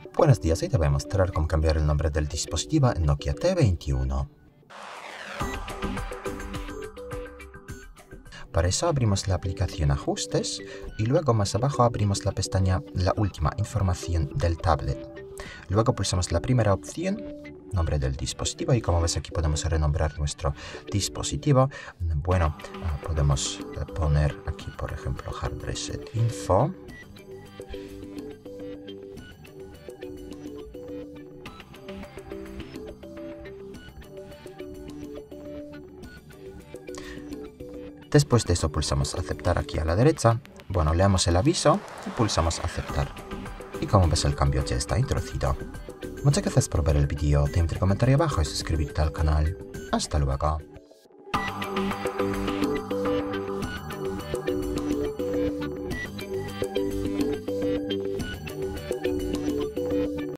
Buenos días, hoy te voy a mostrar cómo cambiar el nombre del dispositivo en Nokia T21. Para eso abrimos la aplicación Ajustes y luego más abajo abrimos la pestaña La última información del tablet. Luego pulsamos la primera opción, nombre del dispositivo, y como ves aquí podemos renombrar nuestro dispositivo. Bueno, podemos poner aquí por ejemplo Hard Reset Info. Después de eso pulsamos aceptar aquí a la derecha. Bueno, leemos el aviso y pulsamos aceptar. Y como ves el cambio ya está introducido. Muchas gracias por ver el vídeo, te invito a comentar abajo y suscribirte al canal. Hasta luego.